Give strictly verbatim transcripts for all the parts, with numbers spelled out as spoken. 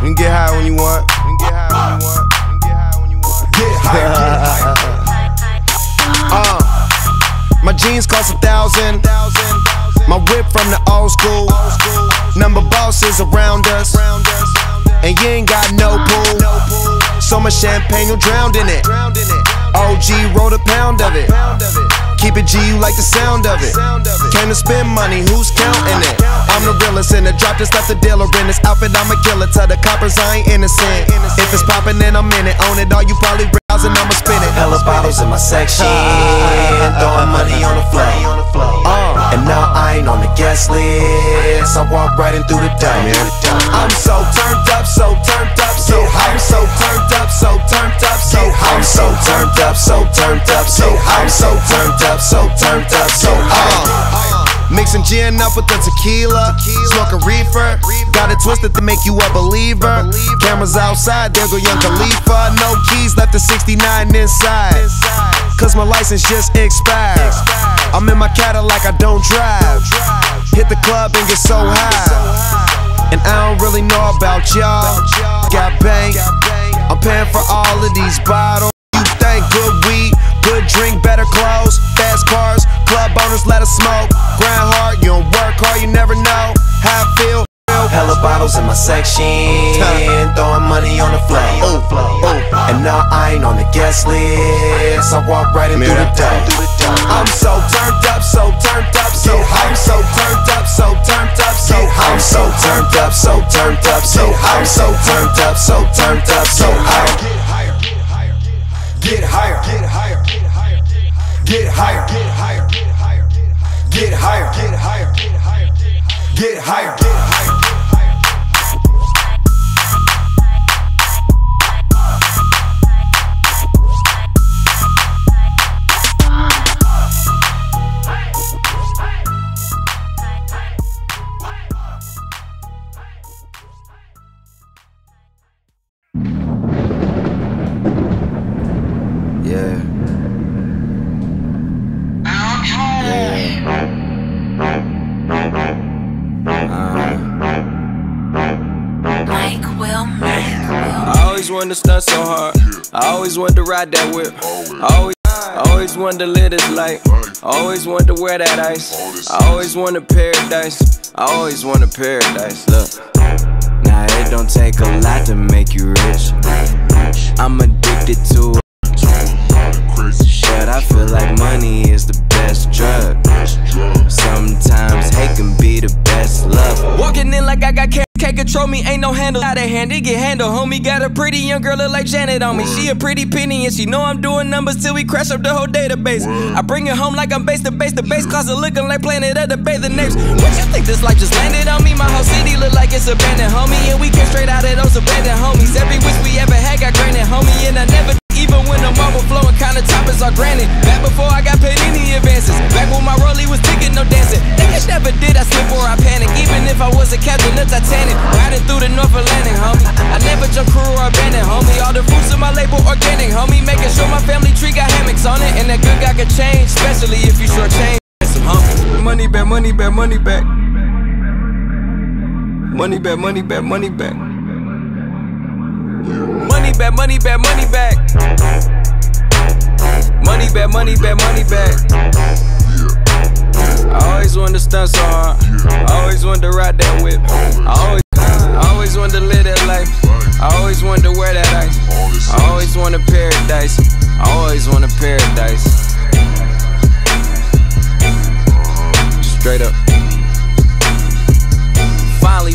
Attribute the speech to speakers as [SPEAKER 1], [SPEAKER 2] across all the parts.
[SPEAKER 1] You can get high when you want. You can get high when you want. You can get high when you want. Get high. uh, my jeans cost a thousand. My whip from the old school. Number bosses around us, and you ain't got no pool. So much champagne, you drowned in it. O G wrote a pound of it. Keep it G, you like the sound of it. Came to spend money, who's counting it? I'm the realest in the drop, just left the dealer in this outfit. I'm a killer, tell the coppers I ain't innocent. If it's poppin', then I'm in it. Own it all, you probably browsing, I'ma spin it. Hella bottles in my section, throwing money on the floor. Uh, and now I ain't on the guest list. I walk right in through the door. I'm so turned up, so turned up, so I'm so turned up, so turned up, so I'm so turned up, so turned up, so I'm so turned up, so turned up, so I'm mixing gin up with the tequila, smoke a reefer, got it twisted to make you a believer. Cameras outside, there go young Khalifa. No keys, left the sixty-nine inside, cause my license just expired. I'm in my Cadillac, I don't drive. Hit the club and get so high, and I don't really know about y'all. Got bank, I'm paying for all of these bottles. You think good weed, good drink, better clothes, fast cars, club owners let us smoke. Grind hard, you don't work hard, you never know how I feel. Hella bottles in my section, throwing money on the floor. And now I ain't on the guest list. I walk right in through the door. I'm so turned up, so turned up, so I'm so turned up, so turned up, so I'm so turned up, so turned up, so I'm so turned up, so turned up, so I'm get higher, get higher, get higher, get higher, get higher, get higher, get higher, get higher, get higher, get higher.
[SPEAKER 2] I always wanted to stunt so hard. I always wanted to ride that whip. I always, I always wanted to live this life. I always wanted to wear that ice. I always wanted paradise. I always wanted paradise. Look, now it don't take a lot to make you rich. I'm addicted to it, but I feel like money is the best drug. Sometimes hate can be the best love. Walking in like I got can't, can't control me, ain't no handle. Out of hand, it get handled. Homie got a pretty young girl, look like Janet on me. She a pretty penny and she know I'm doing numbers till we crash up the whole database. I bring it home like I'm base to base. The base closet looking like Planet of the Bathing Apes. What you think this life just landed on me? My whole city look like it's abandoned, homie. And we came straight out of those abandoned homies. Every wish we ever had got granted, homie. And I never, even when the marble flowing, kinda toppers are granted. Back before I got paid any advances. Back when my rollie was ticking, no dancing. Niggas never did, I slip or I panic. Even if I was a captain of Titanic, riding through the North Atlantic, homie. I never jump crew or abandoned, homie. All the fruits of my label organic, homie. Making sure my family tree got hammocks on it. And that good guy could change, especially if you short change. Some homie. Money back, money back, money back. Money back, money back, money back. Money back, money back, money back. Money back, money back, money back. I always wanted to stunt so hard. I always wanted to ride that whip. I always, I always wanted to live that life. I always wanted to wear that ice. I always wanted paradise. I always wanted paradise. Straight up. Finally.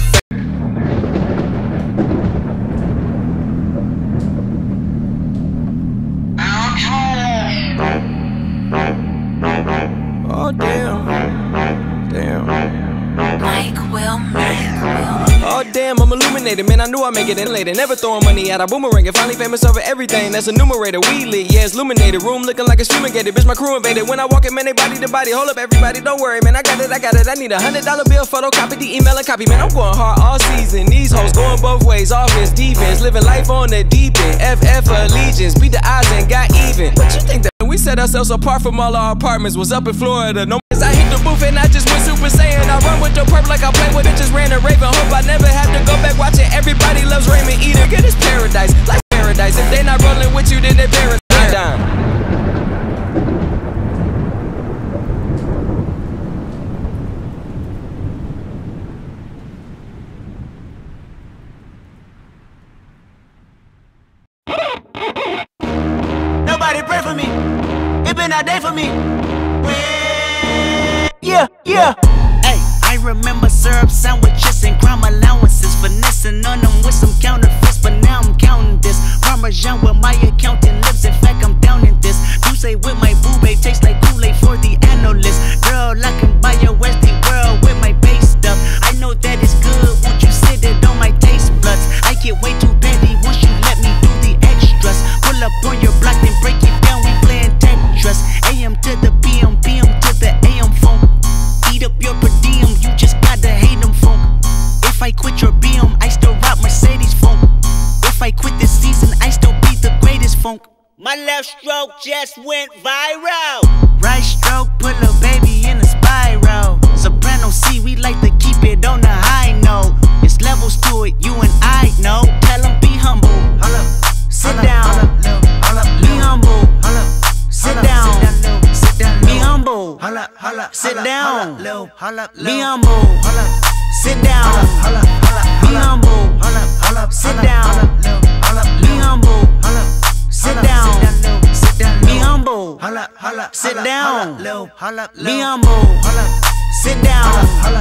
[SPEAKER 2] Oh damn, damn.
[SPEAKER 3] Mike will make.
[SPEAKER 2] Oh damn, I'm illuminated, man. I knew I'd make it in later. Never throwing money at a boomerang. And finally famous over everything. That's a numerator. We lit, yeah, it's illuminated. Room looking like it's fumigated. Bitch, my crew invaded. When I walk in, man, they body to body. Hold up, everybody, don't worry, man. I got it, I got it. I need a hundred dollar bill, photocopy the email and copy, man. I'm going hard all season. These hoes going both ways. Offense, defense, living life on the deep end. F F allegiance, beat the odds and got even. What you think that we set ourselves apart from all our apartments? Was up in Florida. No. I hit the booth and I just went Super Saiyan. I run with the purple like I play with bitches. Ran a Raven. Hope I never have to go back watching. Everybody loves Raymond. with you than their parents. Get down.
[SPEAKER 4] Nobody pray for me. It been a day for me. Yeah, yeah. Hey, I remember syrup sandwiches and crime allowances, finessing on them with some counterfeits, but now I'm counting this. Parmesan where my accountant lives. In fact, I'm down in this. You say with my boobay tastes like Kool-Aid for the analyst. Girl, I can buy your Westie world with my base stuff. I know that it's good. Won't you sit it on my taste buds? I get way too petty once you let me do the extras. Pull up on your block, then break it down. We playing Tetris. A M to the P M, P M to the A M phone. Eat up your per diem, you just gotta hate them funk. If I quit your B M, I still rock Mercedes funk. If I quit this season, I still be the greatest funk. My left stroke just went viral. Right stroke put a baby in a spiral. Soprano C, we like to keep it on the high note. It's levels to it, you and I know. Tell them be humble. Sit down. Be humble. Sit down. Be humble. Sit down. Be humble. Sit down. Be humble. Sit down. Be humble. Sit down. Be humble. Sit down. Be humble. Sit down.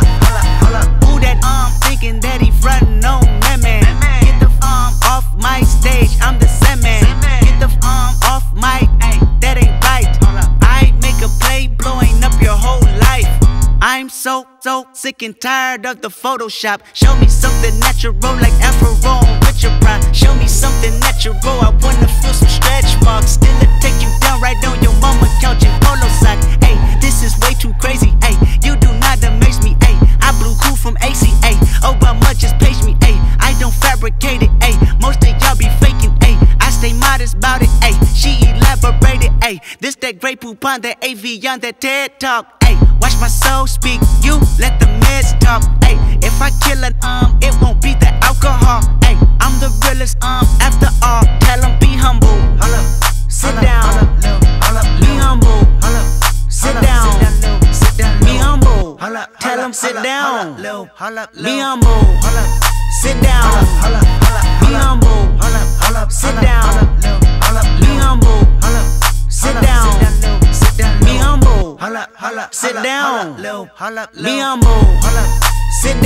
[SPEAKER 4] Who that um thinking that he frontin' on that man? Get the um off my stage, I'm the same man. Get the um off my, ay, that ain't right. I make a play blowing up your whole life. I'm so, so sick and tired of the Photoshop. Show me something natural like Afro with your pride. Show me something natural, I wanna feel some stretch marks. Still it take you down right on your mama couch in polo sock. Hey, this is way too crazy, hey, you do not amaze me, hey. I blew cool from A C A, Obama just paged me, hey. I don't fabricate it, hey, most of y'all be faking, hey. I stay modest about it, hey, she elaborated, hey. This that Grey Poupon, that A V on that TED Talk, hey. Watch my soul speak, you let the meds talk, hey. If I kill an um, it won't be the alcohol, hey. I'm the realest um, after all, tell them be humble. Sit down, be humble. Sit down, be humble. Tell them sit down, be humble. Sit down, be humble. Sit down, be humble. Sit down, be humble. Sit down, be humble. Sit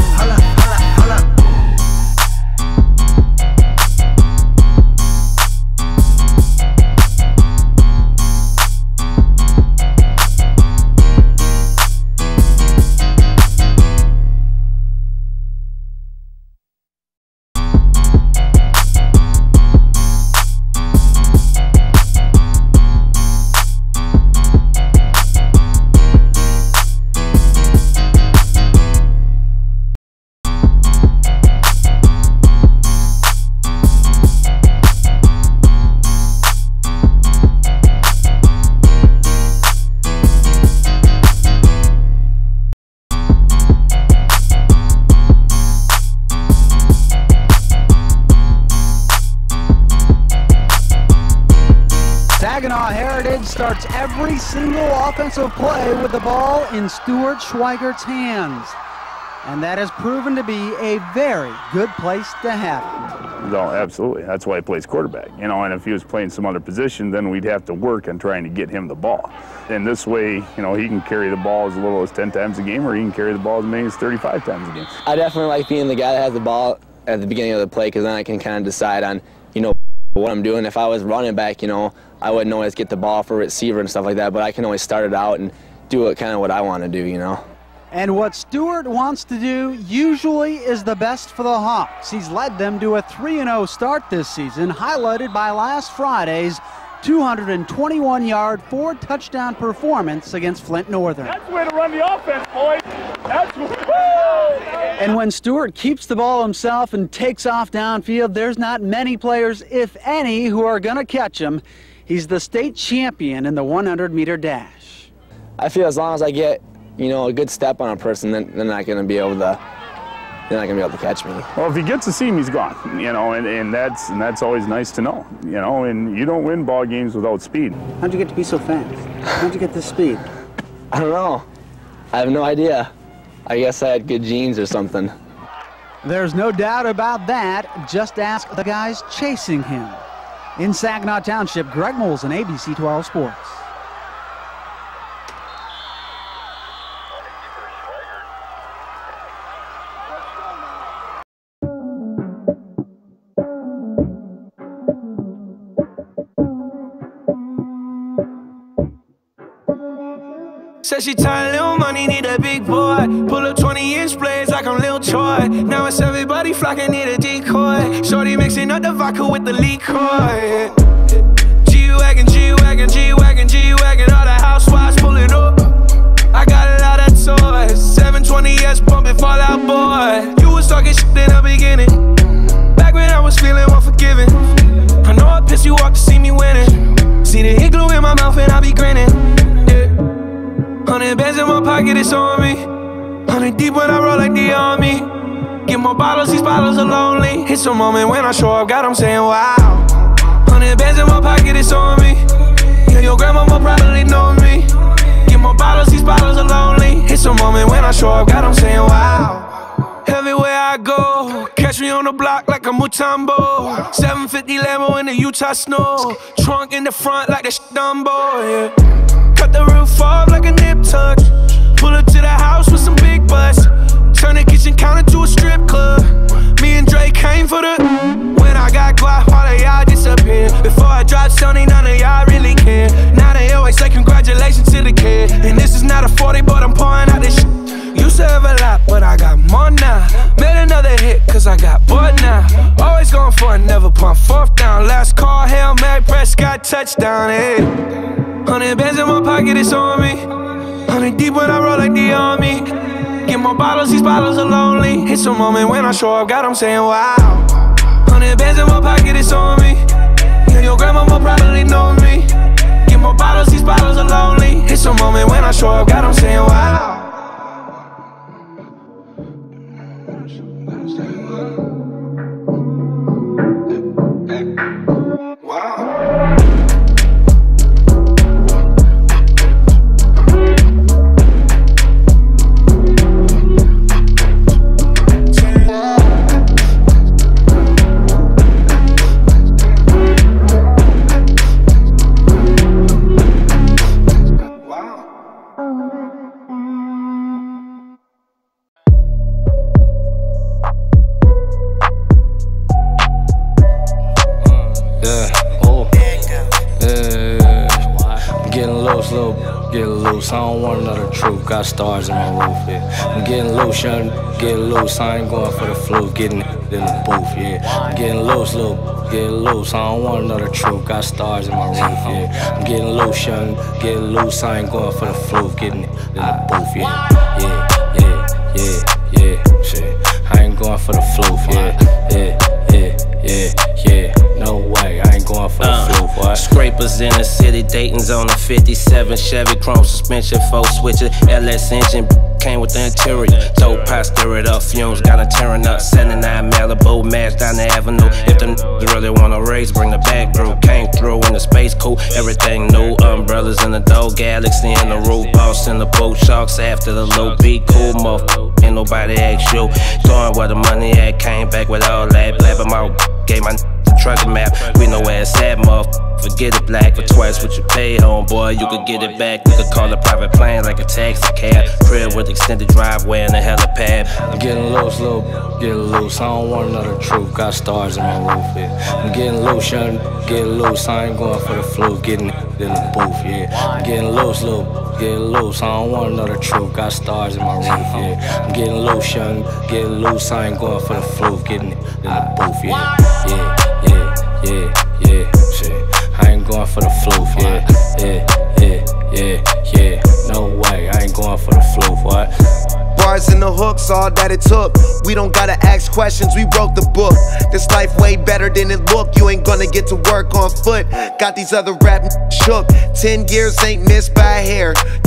[SPEAKER 4] down.
[SPEAKER 5] Starts every single offensive play with the ball in Stuart Schweigert's hands. And that has proven to be a very good place to have it.
[SPEAKER 6] No, absolutely. That's why he plays quarterback. You know, and if he was playing some other position, then we'd have to work on trying to get him the ball. And this way, you know, he can carry the ball as little as ten times a game, or he can carry the ball as many as thirty-five times a game.
[SPEAKER 7] I definitely like being the guy that has the ball at the beginning of the play, because then I can kind of decide on, you know, what I'm doing. If I was running back, you know, I wouldn't always get the ball for receiver and stuff like that, but I can always start it out and do it kind of what I want to do, you know.
[SPEAKER 5] And what Stuart wants to do usually is the best for the Hawks. He's led them to a three and oh start this season, highlighted by last Friday's two hundred twenty-one yard, four touchdown performance against Flint Northern.
[SPEAKER 8] That's the way to run the offense, boys. That's woo!
[SPEAKER 5] And when Stuart keeps the ball himself and takes off downfield, there's not many players, if any, who are going to catch him. He's the state champion in the one hundred meter dash.
[SPEAKER 7] I feel as long as I get, you know, a good step on a person, then they're not going to be able to they're not gonna be able to catch me.
[SPEAKER 6] Well, if he gets to see him, he's gone. You know, and, and that's and that's always nice to know. You know, and you don't win ball games without speed.
[SPEAKER 5] How'd you get to be so fast? How'd you get this speed?
[SPEAKER 7] I don't know. I have no idea. I guess I had good genes or something.
[SPEAKER 5] There's no doubt about that. Just ask the guys chasing him. In Saginaw Township, Greg Moles and A B C twelve Sports.
[SPEAKER 2] Said she tired, little money, need a big boy. Pull up twenty inch blades like I'm Lil Troy. Now it's everybody flocking, need a decoy. Shorty mixing up the vodka with the liquor. G-Wagon, G-Wagon, G-Wagon, G-Wagon. All the housewives pulling up. I got a lot of toys. seven twenty S pumping Fall Out Boy. You was talking shit in the beginning. Back when I was feeling unforgiving. I know I pissed you off to see me winning. See the hit glue in my mouth and I be grinning. Hundred bands in my pocket, it's on me. Hundred deep when I roll like the army. Get more bottles, these bottles are lonely. It's a moment when I show up, God, I'm saying wow. Hundred bands in my pocket, it's on me. Yeah, your grandma will probably know me. Get more bottles, these bottles are lonely. It's a moment when I show up, God, I'm saying wow. Everywhere I go, catch me on the block like a Mutombo. seven fifty Lambo in the Utah snow. Trunk in the front like the Dumbo, yeah. Cut the roof off like a nip tuck. Pull up to the house with some big butts. Turn the kitchen counter to a strip club. Me and Drake came for the. When I got guap, all of y'all disappeared. Before I dropped Sony, none of y'all really care. Now they always say congratulations to the kid. And this is not a forty, but I'm pouring out this shit. Used to have a lot, but I got more now. Made another hit, cause I got bored now. Always going for it, never pump fourth down. Last call, Hail Mary, Prescott, touchdown, hey. Hundred bands in my pocket, it's on me. Hundred deep when I roll like the army. Get more bottles, these bottles are lonely. It's a moment when I show up, God, I'm saying wow. Hundred bands in my pocket, it's on me. Yeah, your grandma will probably know me. Get more bottles, these bottles are lonely. It's a moment when I show up, God, I'm saying wow.
[SPEAKER 9] I don't want another truth, got stars in my roof, yeah. I'm getting loose, young, get loose, I ain't going for the fluke, getting in the booth, yeah. I'm getting loose, little, get loose, I don't want another truth, got stars in my roof, yeah. I'm getting loose, young, get loose, I ain't going for the fluke, getting in the booth, yeah. Yeah, yeah, yeah, yeah, shit. I ain't going for the fluke, yeah, yeah, yeah, yeah, yeah. No way, I ain't going for uh, the fluke, what?
[SPEAKER 10] Scrapers in the city, Dayton's on a fifty-seven Chevy, chrome suspension, four switches, L S engine, came with the interior. Dope pie, stir it up, fumes got it tearing up. seventy-nine Malibu, match down the avenue. If the niggas really wanna raise, bring the bag through. Came through in the space cool, everything new. Umbrellas in the door, galaxy in the roof, boss in the boat, sharks after the low beat. Cool motherfucker, ain't nobody ask you. Going where the money at, came back with all that. Blabbing my gave my the truck map. We know where it's at, motherfucker. Forget it, black for twice what you pay, homeboy. You could get it back. You could call a private plane like a taxi cab. Crib with extended driveway and a helipad.
[SPEAKER 9] I'm getting loose, little, get loose. I don't want another truth. Got stars in my roof, yeah. I'm getting loose, young, get loose. I ain't going for the fluke, getting in the booth, yeah. I'm getting loose, little, get loose. I don't want another truth. Got stars in my roof, yeah. I'm getting loose, young, get loose. I ain't going for the fluke, getting in the booth, yeah. Yeah, yeah, yeah, yeah, shit. I ain't going for the fluke, yeah, yeah, yeah, yeah, yeah. No way, I ain't going for the fluke, what?
[SPEAKER 1] Bars and the hooks, all that it took. We don't gotta ask questions, we wrote the book. This life way better than it look. You ain't gonna get to work on foot. Got these other rap shook. Ten years ain't missed by a hair. You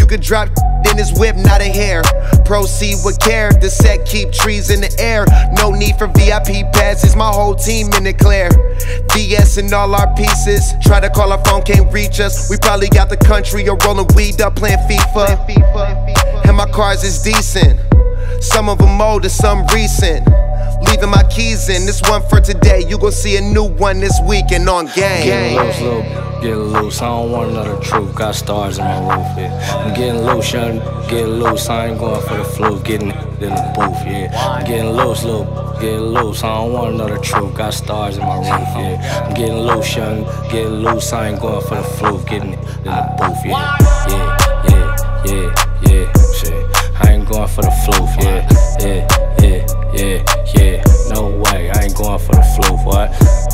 [SPEAKER 1] You could drop in his whip, not a hair. Proceed with care, the set keep trees in the air. No need for V I P passes, my whole team in the clear. V S in all our pieces. Try to call our phone, can't reach us. We probably got the country or rolling weed up playing FIFA. And my cars is decent. Some of them old and some recent. Leaving my keys in, this one for today. You gon' see a new one this weekend on Game.
[SPEAKER 9] Getting loose, little, get loose. I don't want another truth. Got stars in my roof, yeah. I'm getting loose, young, get loose. I ain't going for the flu, getting in the booth, yeah. I'm getting loose, little, get loose. I don't want another truth. Got stars in my roof, yeah. I'm getting loose, young, get loose. I ain't going for the flu, getting in the booth, yeah. Yeah, yeah, yeah, yeah, shit. I ain't going for the flu, yeah, yeah, yeah, yeah, yeah. No way, I ain't going for the flu, what?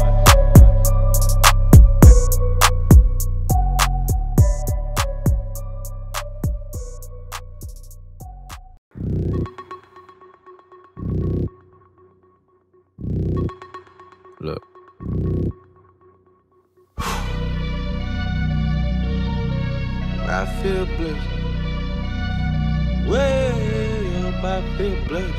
[SPEAKER 9] Look.
[SPEAKER 2] I feel blessed. Way up, I feel blessed.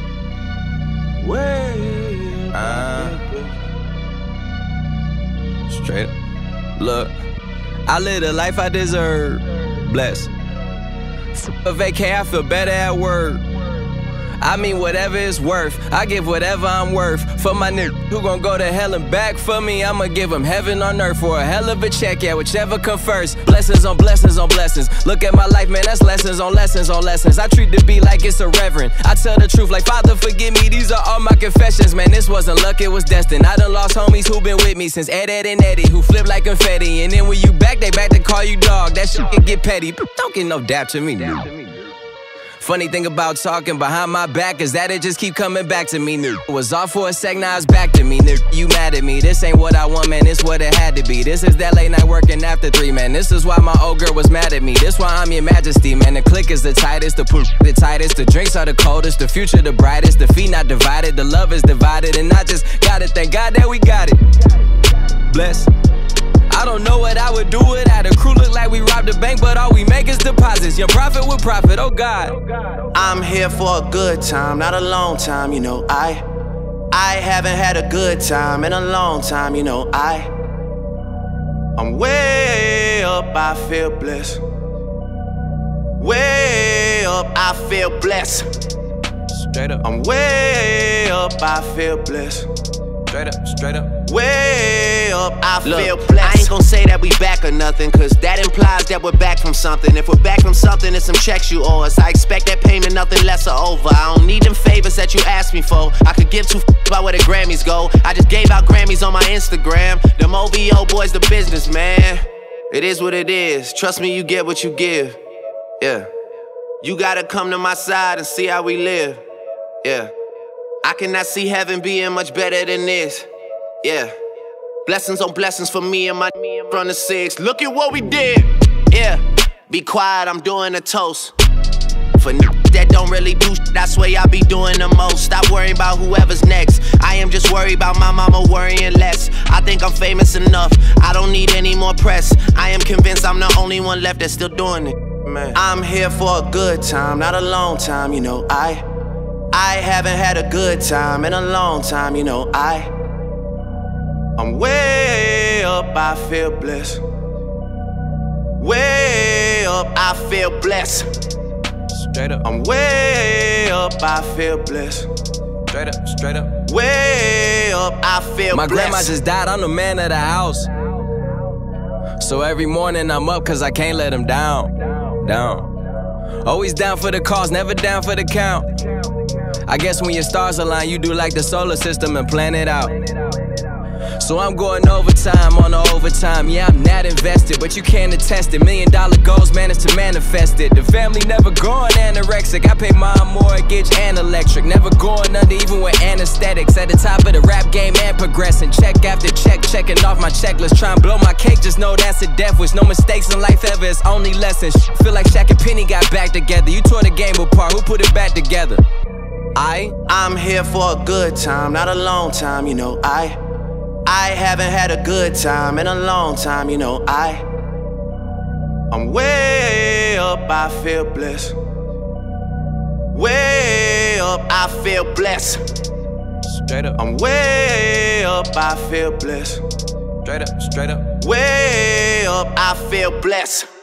[SPEAKER 2] Way up, I feel blessed. Straight up. Look, I live the life I deserve. Blessed. A vacay, I feel better at work. I mean whatever it's worth, I give whatever I'm worth. For my nigga who gon' go to hell and back for me, I'ma give him heaven on earth for a hell of a check, yeah, whichever come first. Blessings on blessings on blessings. Look at my life, man, that's lessons on lessons on lessons. I treat the beat like it's a reverend. I tell the truth like, Father, forgive me, these are all my confessions. Man, this wasn't luck, it was destined. I done lost homies who been with me since Ed, Ed, and Eddie, who flip like confetti. And then when you back, they back to call you dog. That shit can get petty. Don't get no dap to me, dude. Funny thing about talking behind my back is that it just keep coming back to me, nigga. Was off for a sec, now it's back to me, nigga. You mad at me, this ain't what I want, man, this what it had to be. This is that late night working after three, man. This is why my old girl was mad at me. This why I'm your majesty, man. The click is the tightest, the poop the tightest. The drinks are the coldest, the future the brightest. The feet not divided, the love is divided. And I just gotta thank God that we got it. Bless. I don't know what I would do without a crew. Look like we robbed a bank, but all we make is deposits. Your profit with profit, oh God.
[SPEAKER 11] I'm here for a good time, not a long time, you know. I I haven't had a good time in a long time, you know. I I'm way up, I feel blessed. Way up, I feel blessed.
[SPEAKER 2] Straight up.
[SPEAKER 11] I'm way up, I feel blessed.
[SPEAKER 2] Straight up, straight up.
[SPEAKER 11] Way up, I
[SPEAKER 2] Look,
[SPEAKER 11] feel blessed. I ain't gon' say that we back or nothing, cause that implies that we're back from something. If we're back from something, it's some checks you owe us. I expect that payment, nothing less or over. I don't need them favors that you asked me for. I could give two f about where the Grammys go. I just gave out Grammys on my Instagram. Them O V O boys, the business, man. It is what it is. Trust me, you get what you give. Yeah. You gotta come to my side and see how we live. Yeah. I cannot see heaven being much better than this. Yeah. Blessings on blessings for me and my from the six. Look at what we did. Yeah. Be quiet, I'm doing a toast. For that don't really do shit, I swear I be doing the most. Stop worrying about whoever's next. I am just worried about my mama worrying less. I think I'm famous enough, I don't need any more press. I am convinced I'm the only one left that's still doing it, man. I'm here for a good time, not a long time, you know. I I haven't had a good time in a long time, you know. I I'm way up, I feel blessed. Way up, I feel blessed.
[SPEAKER 2] Straight up.
[SPEAKER 11] I'm way up, I feel blessed.
[SPEAKER 2] Straight up, straight up.
[SPEAKER 11] Way up, I feel
[SPEAKER 2] My
[SPEAKER 11] blessed.
[SPEAKER 2] grandma just died, I'm the man of the house. So every morning I'm up cause I can't let him down. Down. Always down for the cause, never down for the count. I guess when your stars align, you do like the solar system and plan it out. So I'm going overtime on the overtime. Yeah, I'm not invested, but you can't attest it. Million dollar goals managed to manifest it. The family never going anorexic. I pay my mortgage and electric. Never going under even with anesthetics. At the top of the rap game and progressing. Check after check, checking off my checklist. Try and blow my cake, just know that's a death wish. No mistakes in life ever, it's only lessons. Feel like Shaq and Penny got back together. You tore the game apart, who put it back together? I
[SPEAKER 11] I'm here for a good time, not a long time, you know. I I haven't had a good time in a long time, you know. I I'm way up, I feel blessed. Way up, I feel blessed. Straight up. I'm way up, I feel blessed. Straight up, straight up. Way up, I feel blessed.